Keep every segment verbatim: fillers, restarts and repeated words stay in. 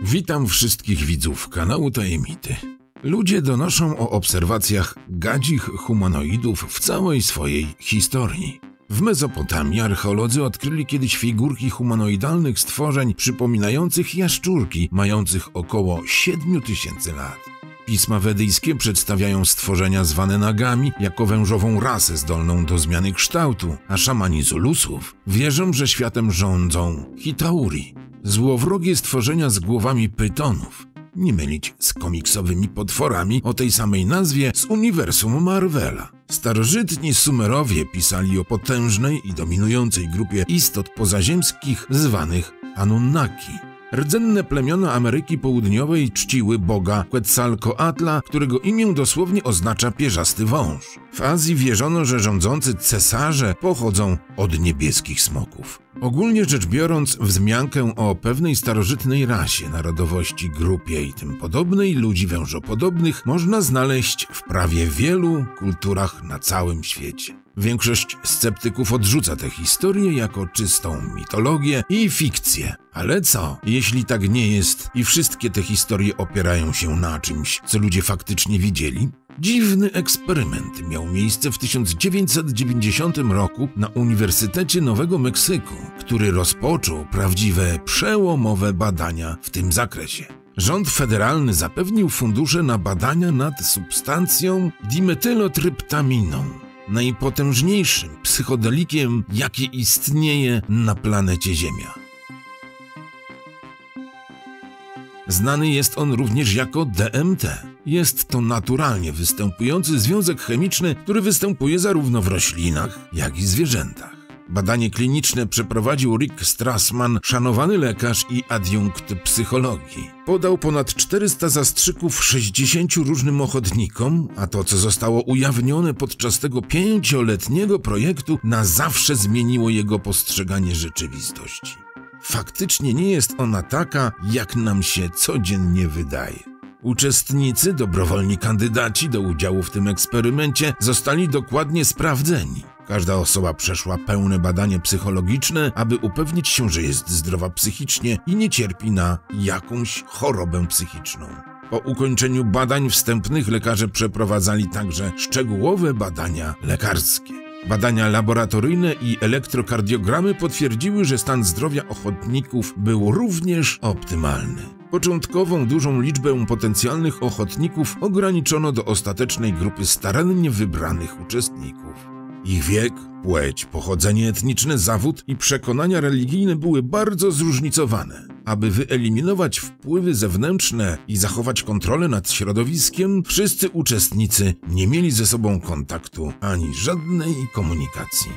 Witam wszystkich widzów kanału Tajemity. Ludzie donoszą o obserwacjach gadzich humanoidów w całej swojej historii. W Mezopotamii archeolodzy odkryli kiedyś figurki humanoidalnych stworzeń przypominających jaszczurki, mających około siedmiu tysięcy lat. Pisma wedyjskie przedstawiają stworzenia zwane nagami jako wężową rasę zdolną do zmiany kształtu, a szamani Zulusów wierzą, że światem rządzą Hitauri, złowrogie stworzenia z głowami pytonów. Nie mylić z komiksowymi potworami o tej samej nazwie z uniwersum Marvela. Starożytni Sumerowie pisali o potężnej i dominującej grupie istot pozaziemskich zwanych Anunnaki. Rdzenne plemiona Ameryki Południowej czciły boga Quetzalcoatla, którego imię dosłownie oznacza pierzasty wąż. W Azji wierzono, że rządzący cesarze pochodzą od niebieskich smoków. Ogólnie rzecz biorąc, wzmiankę o pewnej starożytnej rasie, narodowości, grupie i tym podobnej ludzi wężopodobnych można znaleźć w prawie wielu kulturach na całym świecie. Większość sceptyków odrzuca tę historię jako czystą mitologię i fikcję. Ale co, jeśli tak nie jest i wszystkie te historie opierają się na czymś, co ludzie faktycznie widzieli? Dziwny eksperyment miał miejsce w tysiąc dziewięćset dziewięćdziesiątym roku na Uniwersytecie Nowego Meksyku, który rozpoczął prawdziwe, przełomowe badania w tym zakresie. Rząd federalny zapewnił fundusze na badania nad substancją dimetylotryptaminą, najpotężniejszym psychodelikiem, jaki istnieje na planecie Ziemia. Znany jest on również jako D M T. Jest to naturalnie występujący związek chemiczny, który występuje zarówno w roślinach, jak i zwierzętach. Badanie kliniczne przeprowadził Rick Strassman, szanowany lekarz i adiunkt psychologii. Podał ponad czterysta zastrzyków sześćdziesięciu różnym ochotnikom, a to, co zostało ujawnione podczas tego pięcioletniego projektu, na zawsze zmieniło jego postrzeganie rzeczywistości. Faktycznie nie jest ona taka, jak nam się codziennie wydaje. Uczestnicy, dobrowolni kandydaci do udziału w tym eksperymencie zostali dokładnie sprawdzeni. Każda osoba przeszła pełne badanie psychologiczne, aby upewnić się, że jest zdrowa psychicznie i nie cierpi na jakąś chorobę psychiczną. Po ukończeniu badań wstępnych lekarze przeprowadzali także szczegółowe badania lekarskie. Badania laboratoryjne i elektrokardiogramy potwierdziły, że stan zdrowia ochotników był również optymalny. Początkową dużą liczbę potencjalnych ochotników ograniczono do ostatecznej grupy starannie wybranych uczestników. Ich wiek, płeć, pochodzenie etniczne, zawód i przekonania religijne były bardzo zróżnicowane. Aby wyeliminować wpływy zewnętrzne i zachować kontrolę nad środowiskiem, wszyscy uczestnicy nie mieli ze sobą kontaktu ani żadnej komunikacji.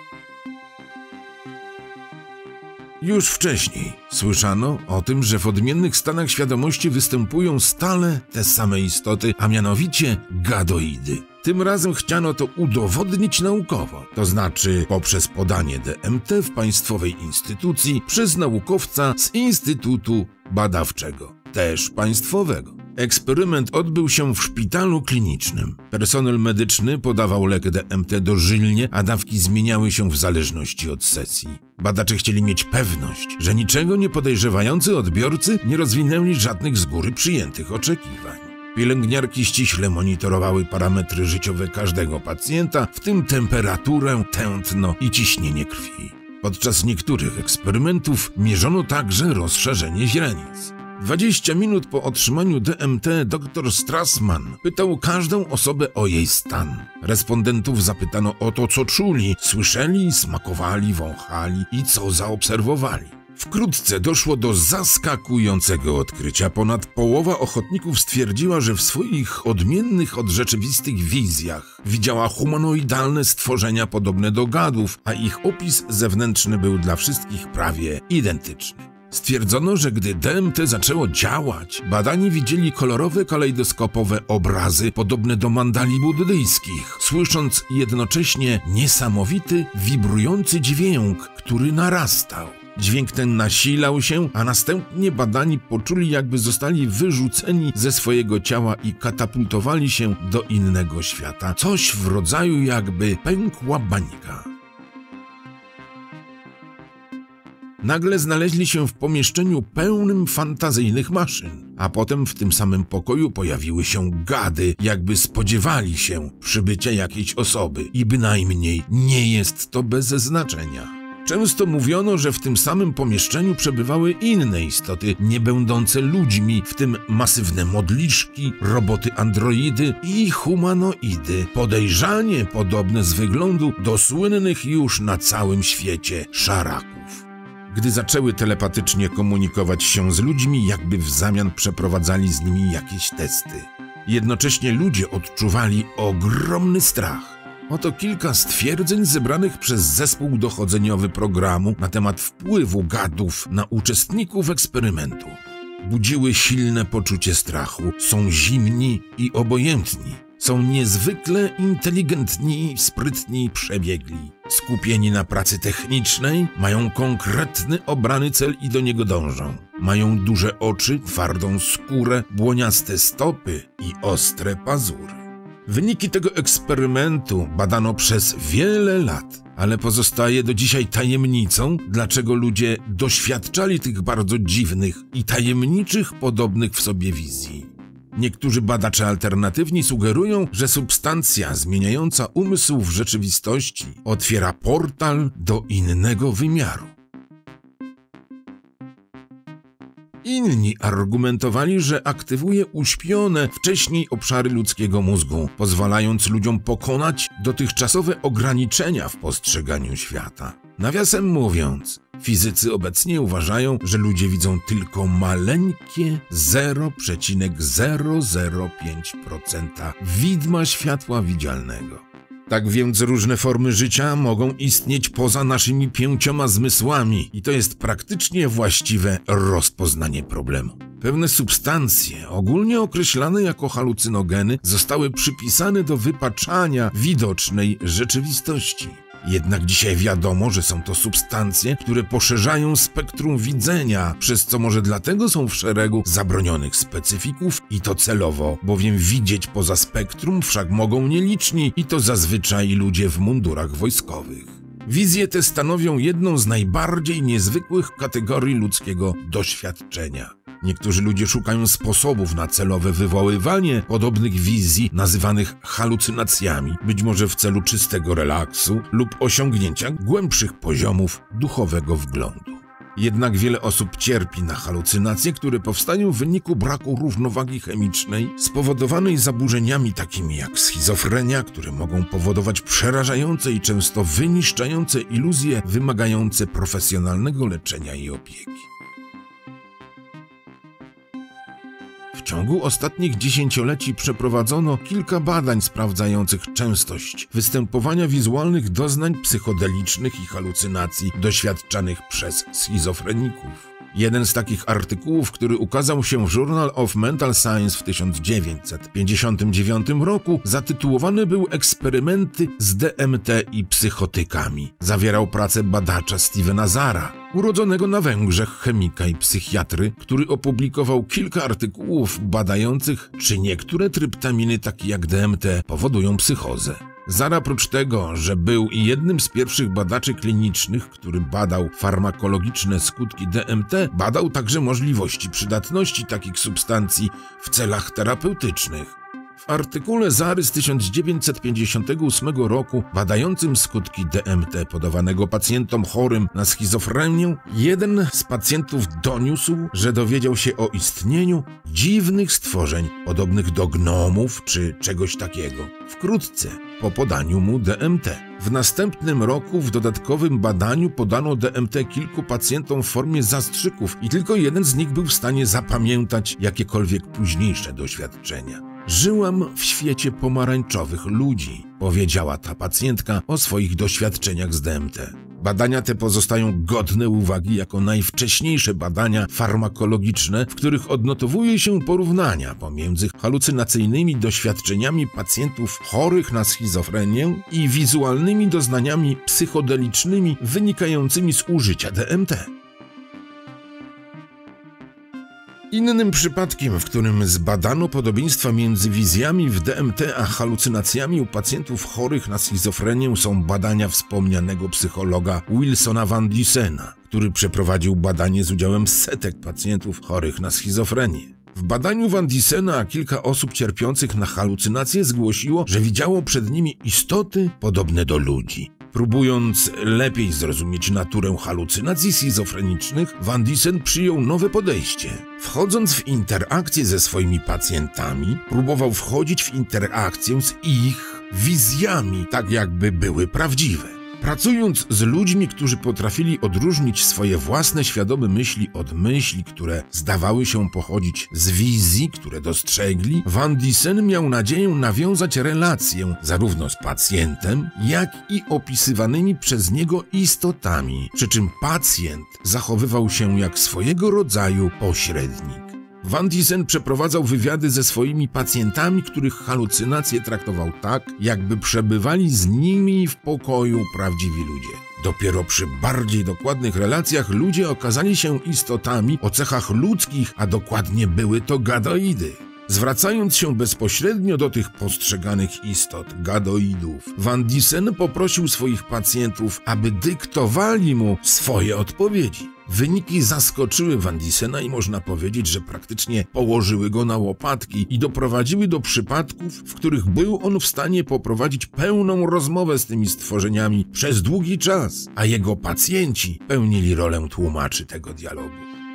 Już wcześniej słyszano o tym, że w odmiennych stanach świadomości występują stale te same istoty, a mianowicie gadoidy. Tym razem chciano to udowodnić naukowo, to znaczy poprzez podanie D M T w państwowej instytucji przez naukowca z Instytutu Badawczego, też państwowego. Eksperyment odbył się w szpitalu klinicznym. Personel medyczny podawał lek D M T dożylnie, a dawki zmieniały się w zależności od sesji. Badacze chcieli mieć pewność, że niczego nie podejrzewający odbiorcy nie rozwinęli żadnych z góry przyjętych oczekiwań. Pielęgniarki ściśle monitorowały parametry życiowe każdego pacjenta, w tym temperaturę, tętno i ciśnienie krwi. Podczas niektórych eksperymentów mierzono także rozszerzenie źrenic. dwadzieścia minut po otrzymaniu D M T dr Strassman pytał każdą osobę o jej stan. Respondentów zapytano o to, co czuli, słyszeli, smakowali, wąchali i co zaobserwowali. Wkrótce doszło do zaskakującego odkrycia. Ponad połowa ochotników stwierdziła, że w swoich odmiennych od rzeczywistych wizjach widziała humanoidalne stworzenia podobne do gadów, a ich opis zewnętrzny był dla wszystkich prawie identyczny. Stwierdzono, że gdy D M T zaczęło działać, badani widzieli kolorowe, kalejdoskopowe obrazy podobne do mandali buddyjskich, słysząc jednocześnie niesamowity, wibrujący dźwięk, który narastał. Dźwięk ten nasilał się, a następnie badani poczuli, jakby zostali wyrzuceni ze swojego ciała i katapultowali się do innego świata. Coś w rodzaju jakby pękła bańka. nagle znaleźli się w pomieszczeniu pełnym fantazyjnych maszyn, a potem w tym samym pokoju pojawiły się gady, jakby spodziewali się przybycia jakiejś osoby i bynajmniej nie jest to bez znaczenia. Często mówiono, że w tym samym pomieszczeniu przebywały inne istoty, nie będące ludźmi, w tym masywne modliszki, roboty androidy i humanoidy, podejrzanie podobne z wyglądu do słynnych już na całym świecie szaraków. Gdy zaczęły telepatycznie komunikować się z ludźmi, jakby w zamian przeprowadzali z nimi jakieś testy. Jednocześnie ludzie odczuwali ogromny strach. Oto kilka stwierdzeń zebranych przez zespół dochodzeniowy programu na temat wpływu gadów na uczestników eksperymentu. Budziły silne poczucie strachu, są zimni i obojętni, są niezwykle inteligentni, sprytni i przebiegli, skupieni na pracy technicznej, mają konkretny obrany cel i do niego dążą. Mają duże oczy, twardą skórę, błoniaste stopy i ostre pazury. Wyniki tego eksperymentu badano przez wiele lat, ale pozostaje do dzisiaj tajemnicą, dlaczego ludzie doświadczali tych bardzo dziwnych i tajemniczych podobnych w sobie wizji. Niektórzy badacze alternatywni sugerują, że substancja zmieniająca umysł w rzeczywistości otwiera portal do innego wymiaru. Inni argumentowali, że aktywuje uśpione wcześniej obszary ludzkiego mózgu, pozwalając ludziom pokonać dotychczasowe ograniczenia w postrzeganiu świata. Nawiasem mówiąc, fizycy obecnie uważają, że ludzie widzą tylko maleńkie zero przecinek zero zero pięć procent widma światła widzialnego. Tak więc różne formy życia mogą istnieć poza naszymi pięcioma zmysłami i to jest praktycznie właściwe rozpoznanie problemu. Pewne substancje, ogólnie określane jako halucynogeny, zostały przypisane do wypaczania widocznej rzeczywistości. Jednak dzisiaj wiadomo, że są to substancje, które poszerzają spektrum widzenia, przez co może dlatego są w szeregu zabronionych specyfików i to celowo, bowiem widzieć poza spektrum wszak mogą nieliczni i to zazwyczaj ludzie w mundurach wojskowych. Wizje te stanowią jedną z najbardziej niezwykłych kategorii ludzkiego doświadczenia. Niektórzy ludzie szukają sposobów na celowe wywoływanie podobnych wizji nazywanych halucynacjami, być może w celu czystego relaksu lub osiągnięcia głębszych poziomów duchowego wglądu. Jednak wiele osób cierpi na halucynacje, które powstają w wyniku braku równowagi chemicznej spowodowanej zaburzeniami takimi jak schizofrenia, które mogą powodować przerażające i często wyniszczające iluzje wymagające profesjonalnego leczenia i opieki. W ciągu ostatnich dziesięcioleci przeprowadzono kilka badań sprawdzających częstość występowania wizualnych doznań psychodelicznych i halucynacji doświadczanych przez schizofreników. Jeden z takich artykułów, który ukazał się w Journal of Mental Science w tysiąc dziewięćset pięćdziesiątym dziewiątym roku, zatytułowany był Eksperymenty z D M T i psychotykami. Zawierał pracę badacza Stevena Zara, urodzonego na Węgrzech chemika i psychiatry, który opublikował kilka artykułów badających, czy niektóre tryptaminy takie jak D M T powodują psychozę. Zara oprócz tego, że był i jednym z pierwszych badaczy klinicznych, który badał farmakologiczne skutki D M T, badał także możliwości przydatności takich substancji w celach terapeutycznych. W artykule Zary z tysiąc dziewięćset pięćdziesiątego ósmego roku badającym skutki D M T podawanego pacjentom chorym na schizofrenię, jeden z pacjentów doniósł, że dowiedział się o istnieniu dziwnych stworzeń podobnych do gnomów czy czegoś takiego. Wkrótce po podaniu mu D M T. W następnym roku w dodatkowym badaniu podano D M T kilku pacjentom w formie zastrzyków i tylko jeden z nich był w stanie zapamiętać jakiekolwiek późniejsze doświadczenia. Żyłam w świecie pomarańczowych ludzi, powiedziała ta pacjentka o swoich doświadczeniach z D M T. Badania te pozostają godne uwagi jako najwcześniejsze badania farmakologiczne, w których odnotowuje się porównania pomiędzy halucynacyjnymi doświadczeniami pacjentów chorych na schizofrenię i wizualnymi doznaniami psychodelicznymi wynikającymi z użycia D M T. Innym przypadkiem, w którym zbadano podobieństwa między wizjami w D M T a halucynacjami u pacjentów chorych na schizofrenię, są badania wspomnianego psychologa Wilsona Van Dissena, który przeprowadził badanie z udziałem setek pacjentów chorych na schizofrenię. W badaniu Van Dissena kilka osób cierpiących na halucynacje zgłosiło, że widziało przed nimi istoty podobne do ludzi. Próbując lepiej zrozumieć naturę halucynacji schizofrenicznych, Van Dissen przyjął nowe podejście. Wchodząc w interakcję ze swoimi pacjentami, próbował wchodzić w interakcję z ich wizjami, tak jakby były prawdziwe. Pracując z ludźmi, którzy potrafili odróżnić swoje własne świadome myśli od myśli, które zdawały się pochodzić z wizji, które dostrzegli, Van Dissen miał nadzieję nawiązać relację zarówno z pacjentem, jak i opisywanymi przez niego istotami, przy czym pacjent zachowywał się jak swojego rodzaju pośrednik. Van Dissen przeprowadzał wywiady ze swoimi pacjentami, których halucynacje traktował tak, jakby przebywali z nimi w pokoju prawdziwi ludzie. Dopiero przy bardziej dokładnych relacjach ludzie okazali się istotami o cechach ludzkich, a dokładnie były to gadoidy. Zwracając się bezpośrednio do tych postrzeganych istot, gadoidów, Van Dissen poprosił swoich pacjentów, aby dyktowali mu swoje odpowiedzi. Wyniki zaskoczyły Van Dissena i można powiedzieć, że praktycznie położyły go na łopatki i doprowadziły do przypadków, w których był on w stanie poprowadzić pełną rozmowę z tymi stworzeniami przez długi czas, a jego pacjenci pełnili rolę tłumaczy tego dialogu.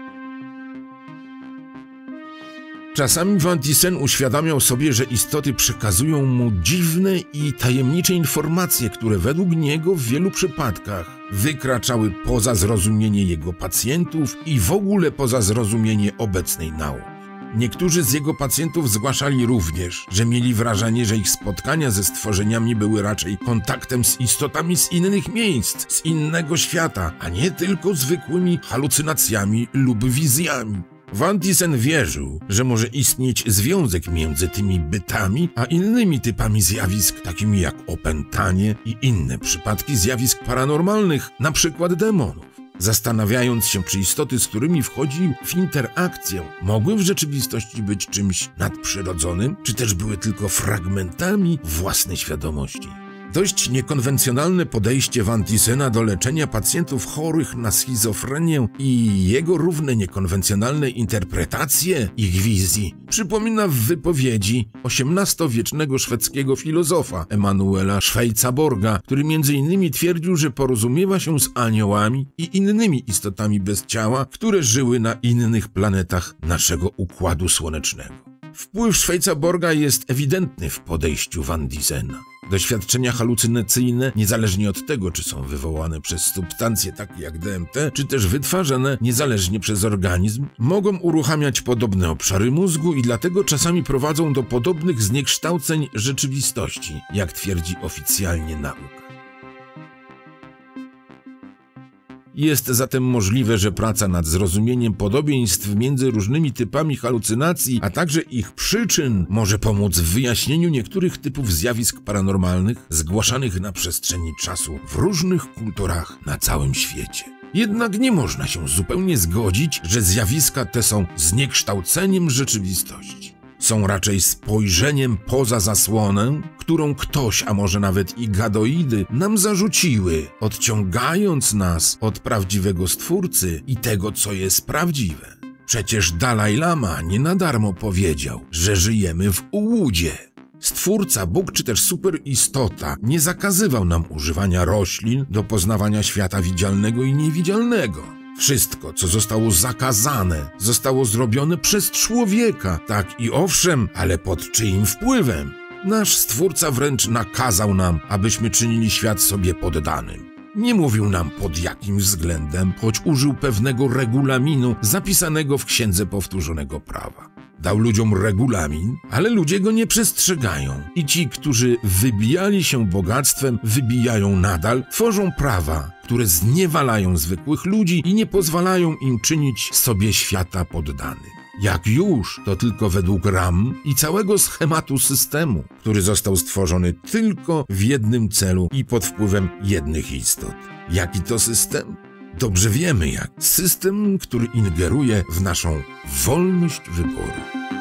Czasami Van Dissen uświadamiał sobie, że istoty przekazują mu dziwne i tajemnicze informacje, które według niego w wielu przypadkach wykraczały poza zrozumienie jego pacjentów i w ogóle poza zrozumienie obecnej nauki. Niektórzy z jego pacjentów zgłaszali również, że mieli wrażenie, że ich spotkania ze stworzeniami były raczej kontaktem z istotami z innych miejsc, z innego świata, a nie tylko zwykłymi halucynacjami lub wizjami. Van Dissen wierzył, że może istnieć związek między tymi bytami a innymi typami zjawisk, takimi jak opętanie i inne przypadki zjawisk paranormalnych, na przykład demonów. Zastanawiając się, czy istoty, z którymi wchodził w interakcję, mogły w rzeczywistości być czymś nadprzyrodzonym, czy też były tylko fragmentami własnej świadomości. Dość niekonwencjonalne podejście Van Dissena do leczenia pacjentów chorych na schizofrenię i jego równe niekonwencjonalne interpretacje ich wizji przypomina w wypowiedzi osiemnastowiecznego szwedzkiego filozofa Emanuela Schweitza-Borga, który między innymi twierdził, że porozumiewa się z aniołami i innymi istotami bez ciała, które żyły na innych planetach naszego Układu Słonecznego. Wpływ Schweitza-Borga jest ewidentny w podejściu Van Dissena. Doświadczenia halucynacyjne, niezależnie od tego, czy są wywołane przez substancje takie jak D M T, czy też wytwarzane niezależnie przez organizm, mogą uruchamiać podobne obszary mózgu i dlatego czasami prowadzą do podobnych zniekształceń rzeczywistości, jak twierdzi oficjalnie nauka. Jest zatem możliwe, że praca nad zrozumieniem podobieństw między różnymi typami halucynacji, a także ich przyczyn, może pomóc w wyjaśnieniu niektórych typów zjawisk paranormalnych zgłaszanych na przestrzeni czasu w różnych kulturach na całym świecie. Jednak nie można się zupełnie zgodzić, że zjawiska te są zniekształceniem rzeczywistości. Są raczej spojrzeniem poza zasłonę, którą ktoś, a może nawet i gadoidy, nam zarzuciły, odciągając nas od prawdziwego Stwórcy i tego, co jest prawdziwe. Przecież Dalaj Lama nie na darmo powiedział, że żyjemy w ułudzie. Stwórca, Bóg czy też superistota nie zakazywał nam używania roślin do poznawania świata widzialnego i niewidzialnego. Wszystko, co zostało zakazane, zostało zrobione przez człowieka, tak i owszem, ale pod czyim wpływem? Nasz Stwórca wręcz nakazał nam, abyśmy czynili świat sobie poddanym. Nie mówił nam pod jakim względem, choć użył pewnego regulaminu zapisanego w Księdze Powtórzonego Prawa. Dał ludziom regulamin, ale ludzie go nie przestrzegają. I ci, którzy wybijali się bogactwem, wybijają nadal, tworzą prawa, które zniewalają zwykłych ludzi i nie pozwalają im czynić sobie świata poddanym. Jak już, to tylko według ram i całego schematu systemu, który został stworzony tylko w jednym celu i pod wpływem jednych istot. Jaki to system? dobrze wiemy jak. System, który ingeruje w naszą wolność wyboru.